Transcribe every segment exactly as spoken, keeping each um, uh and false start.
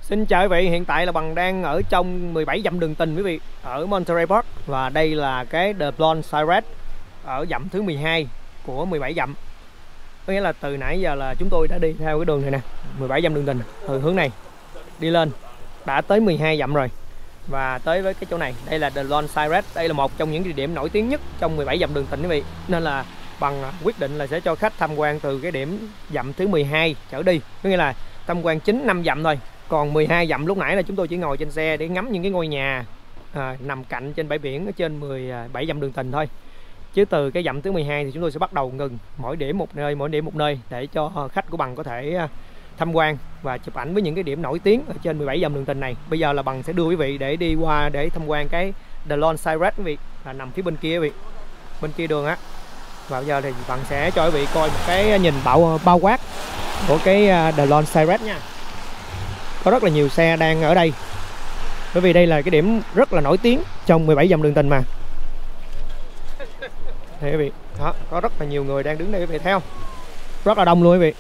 Xin chào quý vị, hiện tại là Bằng đang ở trong mười bảy dặm đường tình quý vị, ở Monterey Park. Và đây là cái The Blonde Siret ở dặm thứ mười hai của mười bảy dặm. Có nghĩa là từ nãy giờ là chúng tôi đã đi theo cái đường này nè, mười bảy dặm đường tình, từ hướng này đi lên đã tới mười hai dặm rồi. Và tới với cái chỗ này, đây là The Blonde Siret. Đây là một trong những địa điểm nổi tiếng nhất trong mười bảy dặm đường tình quý vị. Nên là Bằng quyết định là sẽ cho khách tham quan từ cái điểm dặm thứ mười hai trở đi. Có nghĩa là tham quan chính năm dặm thôi. Còn mười hai dặm lúc nãy là chúng tôi chỉ ngồi trên xe để ngắm những cái ngôi nhà à, nằm cạnh trên bãi biển ở trên mười bảy dặm đường tình thôi. Chứ từ cái dặm thứ mười hai thì chúng tôi sẽ bắt đầu ngừng mỗi điểm một nơi, mỗi điểm một nơi để cho khách của Bằng có thể tham quan và chụp ảnh với những cái điểm nổi tiếng ở trên mười bảy dặm đường tình này. Bây giờ là Bằng sẽ đưa quý vị để đi qua để tham quan cái The Blonde Siret quý vị, là nằm phía bên kia quý vị, bên kia đường á. Và bây giờ thì Bằng sẽ cho quý vị coi một cái nhìn bao bao quát của cái The Blonde Siret nha. Có rất là nhiều xe đang ở đây, bởi vì đây là cái điểm rất là nổi tiếng trong mười bảy dặm đường tình mà. Đây quý vị, đó, có rất là nhiều người đang đứng đây quý vị theo, rất là đông luôn quý vị.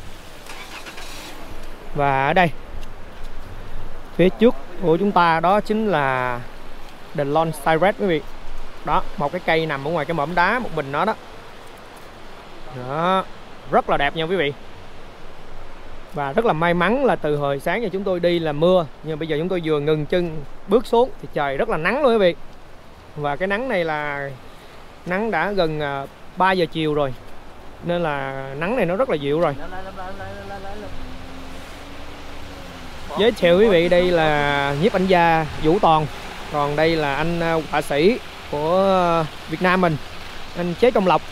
Và ở đây phía trước của chúng ta đó chính là The Blonde Siret quý vị. Đó, một cái cây nằm ở ngoài cái mỏm đá một mình nó đó. Đó, rất là đẹp nha quý vị. Và rất là may mắn là từ hồi sáng giờ chúng tôi đi là mưa, nhưng bây giờ chúng tôi vừa ngừng chân bước xuống thì trời rất là nắng luôn quý vị. Và cái nắng này là nắng đã gần ba giờ chiều rồi, nên là nắng này nó rất là dịu rồi. Giới thiệu quý vị, đây là nhiếp ảnh gia Vũ Toàn. Còn đây là anh họa sĩ của Việt Nam mình, anh Chế Công Lộc.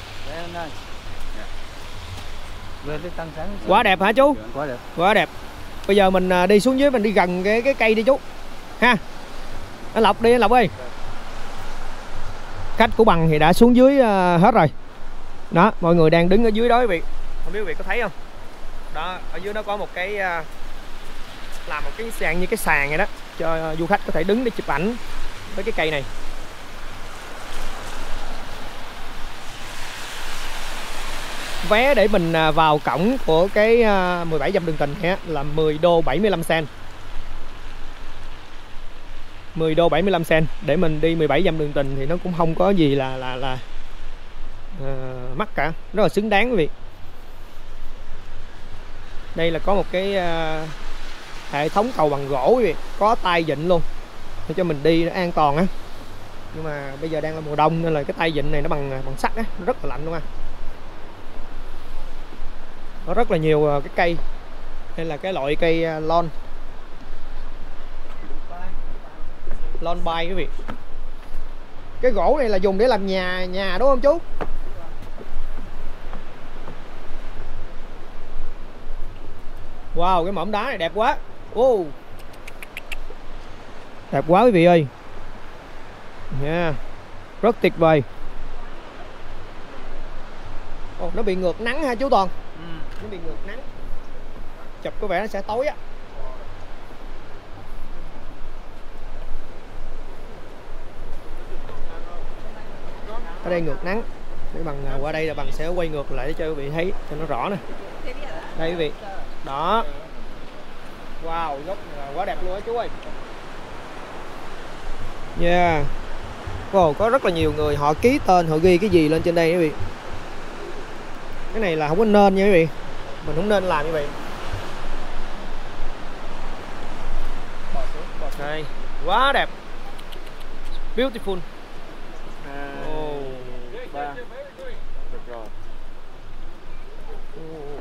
Quá đẹp hả chú? Quá đẹp. Quá đẹp. Bây giờ mình đi xuống dưới, mình đi gần cái cái cây đi chú ha. Anh Lộc đi, anh Lộc ơi. Khách của Bằng thì đã xuống dưới uh, hết rồi. Đó, mọi người đang đứng ở dưới đó quý vị. Không biết quý vị có thấy không? Đó, ở dưới đó có một cái uh, làm một cái sàn như cái sàn vậy đó, cho uh, du khách có thể đứng để chụp ảnh với cái cây này. Vé để mình vào cổng của cái mười bảy dặm đường tình này là mười đô bảy mươi lăm cent. mười đô bảy mươi lăm cent để mình đi mười bảy dặm đường tình thì nó cũng không có gì là là là uh, mắc cả, rất là xứng đáng quý vị. Đây là có một cái uh, hệ thống cầu bằng gỗ quý vị, có tay vịn luôn để cho mình đi nó an toàn á. Nhưng mà bây giờ đang là mùa đông nên là cái tay vịn này nó bằng bằng sắt á, nó rất là lạnh luôn á. Có rất là nhiều cái cây. Đây là cái loại cây lon lon bay quý vị. Cái gỗ này là dùng để làm nhà nhà đúng không chú? Wow, cái mỏm đá này đẹp quá. Ô, đẹp quá quý vị ơi nha, yeah. Rất tuyệt vời. Ồ, nó bị ngược nắng ha chú Toàn. Ừ. Nó bị ngược nắng, chụp có vẻ nó sẽ tối á. Ở đây ngược nắng, để Bằng qua đây là Bằng sẽ quay ngược lại để cho quý vị thấy cho nó rõ nè. Đây quý vị, đó. Wow, góc quá đẹp luôn á chú ơi. Yeah. Wow, có rất là nhiều người họ ký tên, họ ghi cái gì lên trên đây quý vị. Cái này là không có nên nha quý vị, mình không nên làm như vậy. Đây, quá đẹp, beautiful. Oh. Ba. Được rồi. Oh.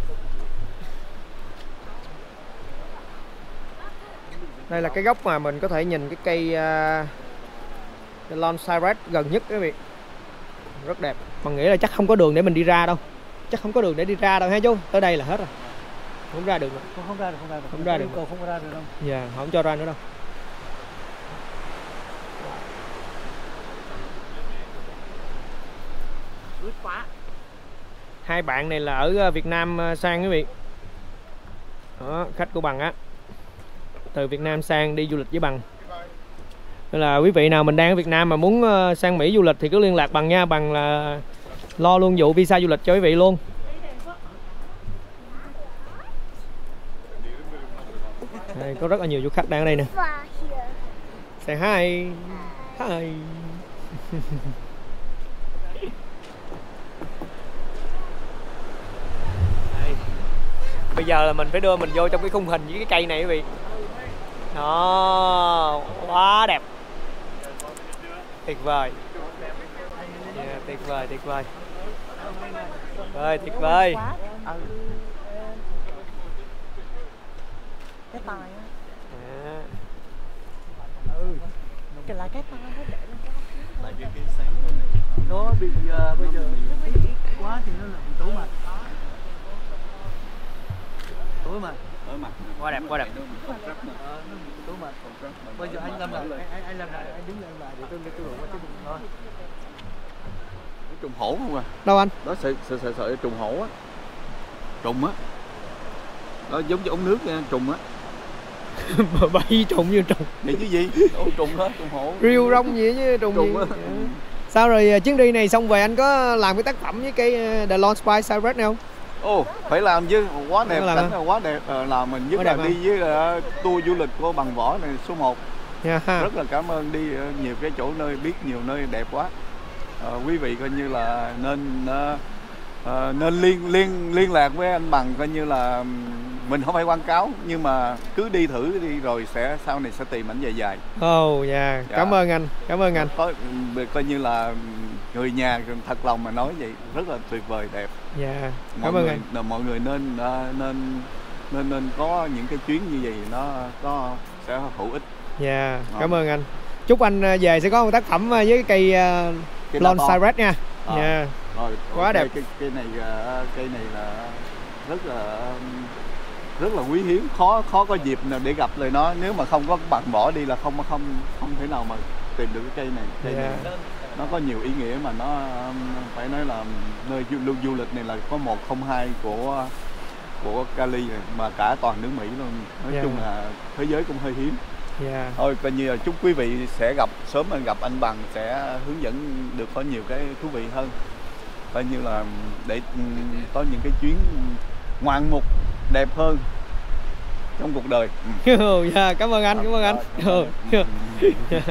Đây là cái góc mà mình có thể nhìn cái cây uh, The Blonde Siret gần nhất quý vị, rất đẹp. Bằng nghĩ là chắc không có đường để mình đi ra đâu, chắc không có đường để đi ra đâu ha chú. Tới đây là hết rồi, không ra được nữa. Không, không ra được, không ra được. Không ra được. Cầu không ra được đâu. Dạ, yeah, không cho ra nữa đâu. Ướt quá. Hai bạn này là ở Việt Nam sang quý vị. Đó, khách của Bằng á, từ Việt Nam sang đi du lịch với Bằng. Nên là quý vị nào mình đang ở Việt Nam mà muốn sang Mỹ du lịch thì cứ liên lạc Bằng nha. Bằng là lo luôn vụ visa du lịch cho quý vị luôn. Đây, có rất là nhiều du khách đang ở đây nè. Say hi. Hi. Đây. Bây giờ là mình phải đưa mình vô trong cái khung hình với cái cây này quý vị. Đó, quá đẹp. Tuyệt vời. Yeah, tuyệt vời, tuyệt vời. Rồi, tuyệt vời. Cái tài á. À. Ừ. Cái là cái tài nó để lên cái tại vì cái sáng của này nó bị uh, bây giờ quá thì nó là tối mặt. Tối mặt. tối mặt Quá đẹp, quá đẹp. Tối mặt. Bây giờ anh làm lại, anh anh làm lại, anh đứng lên lại để tôi tôi đổ qua cái bụng thôi. trùng hổ không à? Đâu anh? Đó sợi sợi sợi, sợi trùng hổ á, trùng á, đó giống như ống nước nha, trùng á. Bay trùng như trùng. Vậy chứ gì? Ồ, trùng đó, trùng hổ. Riêu rong gì chứ trùng, Trùng gì? á. Dạ. Sao rồi chuyến đi này xong về anh có làm cái tác phẩm với cái The Lone Spy Cypress này không? Ồ, phải làm chứ, quá đẹp, làm cảnh là quá đẹp. Ờ, làm mình nhất quá là đẹp đi với uh, tour du lịch của Bằng Võ này số một. Yeah. Rất là cảm ơn, đi uh, nhiều cái chỗ nơi, biết nhiều nơi đẹp quá. Uh, quý vị coi như là nên uh, uh, nên liên liên liên lạc với anh Bằng, coi như là mình không phải quảng cáo nhưng mà cứ đi thử đi rồi sẽ sau này sẽ tìm ảnh dài dài. Oh yeah. Dạ. Cảm ơn anh, cảm ơn anh. Có coi như là người nhà thật lòng mà nói vậy, rất là tuyệt vời, đẹp. Dạ. Yeah. Mọi Cảm ơn người, anh. mọi người nên nên nên nên có những cái chuyến như vậy, nó có sẽ hữu ích. Dạ. Yeah. Đó. Cảm ơn anh. Chúc anh về sẽ có một tác phẩm với cái cây uh, Lone Cypress nha. À. Yeah. Rồi, quá okay, đẹp. Cái cây này cây này là rất là rất là quý hiếm, khó khó có dịp nào để gặp lời nó. Nếu mà không có Bằng Võ đi là không không không thể nào mà tìm được cái cây này. Cây Yeah. này nó có nhiều ý nghĩa mà nó phải nói là nơi du, du lịch này là có một không hai của của Cali này, mà cả toàn nước Mỹ luôn. Nói Yeah. chung là thế giới cũng hơi hiếm. Yeah. Thôi coi như là chúc quý vị sẽ gặp sớm, anh gặp anh Bằng sẽ hướng dẫn được có nhiều cái thú vị hơn, coi như là để có những cái chuyến ngoạn mục đẹp hơn trong cuộc đời. Yeah. Cảm ơn anh, cảm ơn anh. Yeah.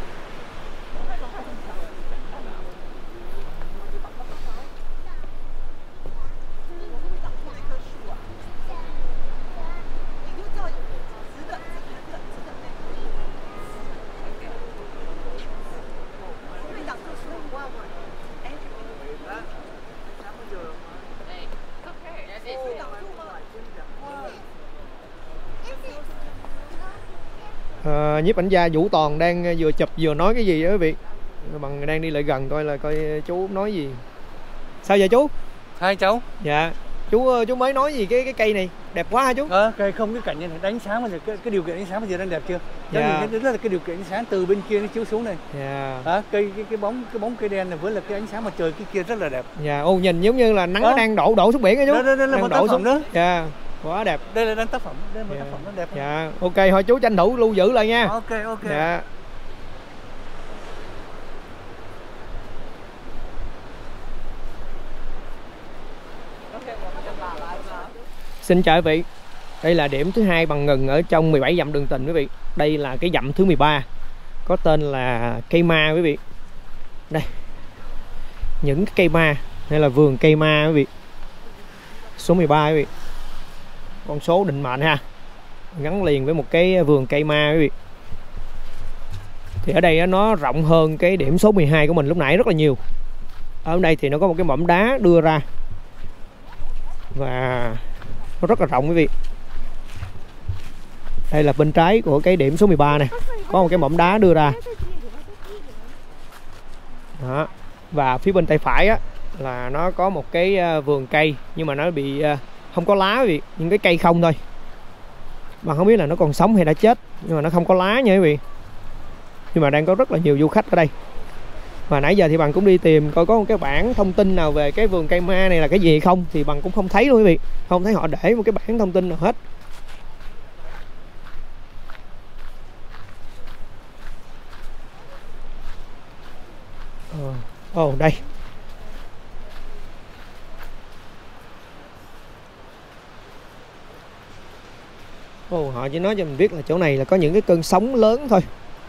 À, nhiếp ảnh gia Vũ Toàn đang vừa chụp vừa nói cái gì đó quý vị. Bằng đang đi lại gần coi là coi chú nói gì. Sao vậy chú? Hai cháu. Dạ. Chú chú mới nói gì cái cái cây này đẹp quá hả chú? Ờ, cây không, cái cảnh này đánh sáng bây giờ, cái, cái điều kiện ánh sáng bây giờ đang đẹp chưa? Dạ. Đó là cái điều kiện ánh sáng từ bên kia nó chiếu xuống này. Dạ. À, cây cái cái bóng cái bóng cây đen này với là cái ánh sáng mặt trời cái kia rất là đẹp. Dạ. Ô, nhìn giống như là nắng à. nó đang đổ đổ xuống biển á chú. Đó, đó, đó là một tác phẩm đó. Dạ. Quá đẹp. Đây là đang tác phẩm, đây là một Dạ. tác phẩm nó đẹp. Dạ. Ok, thôi chú tranh thủ lưu giữ lại nha. Ok ok. Dạ. Xin chào quý vị. Đây là điểm thứ hai bằng ngừng ở trong mười bảy dặm đường tình quý vị. Đây là cái dặm thứ mười ba, có tên là cây ma quý vị. Đây, những cái cây ma, đây là vườn cây ma quý vị. Số mười ba quý vị. Con số định mệnh ha, gắn liền với một cái vườn cây ma quý vị. Thì ở đây nó rộng hơn cái điểm số mười hai của mình lúc nãy rất là nhiều. Ở đây thì nó có một cái mỏm đá đưa ra và nó rất là rộng quý vị. Đây là bên trái của cái điểm số mười ba này, có một cái mỏm đá đưa ra. Đó. Và phía bên tay phải á là nó có một cái vườn cây, nhưng mà nó bị không có lá quý vị, những cái cây không thôi. Mà không biết là nó còn sống hay đã chết, nhưng mà nó không có lá nha quý vị. Nhưng mà đang có rất là nhiều du khách ở đây. Và nãy giờ thì Bằng cũng đi tìm coi có một cái bảng thông tin nào về cái vườn cây ma này là cái gì hay không, thì Bằng cũng không thấy luôn quý vị. Không thấy họ để một cái bảng thông tin nào hết. Ồ, oh, đây. Ồ, oh, họ họ chỉ nói cho mình biết là chỗ này là có những cái cơn sóng lớn thôi.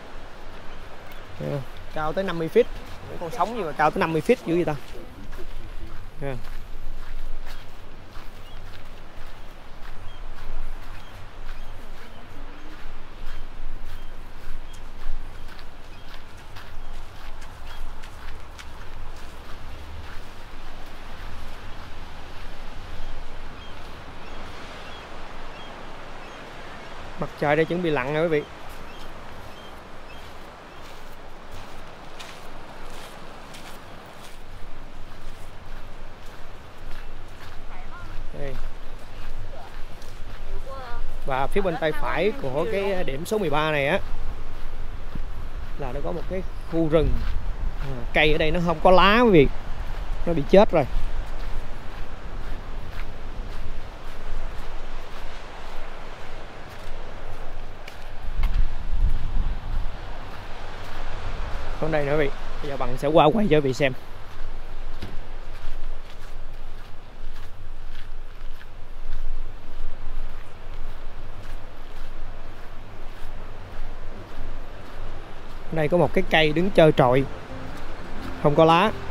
Cao tới năm mươi feet, những con sóng gì mà cao tới năm mươi feet dữ vậy ta. Yeah. Mặt trời đây chuẩn bị lặn rồi quý vị. Đây. Và phía bên tay phải của cái điểm số mười ba này á là nó có một cái khu rừng. À, cây ở đây nó không có lá quý vị, nó bị chết rồi. Còn đây nữa quý vị, bây giờ Bằng sẽ qua quay cho quý vị xem. Đây có một cái cây đứng trơ trọi, không có lá.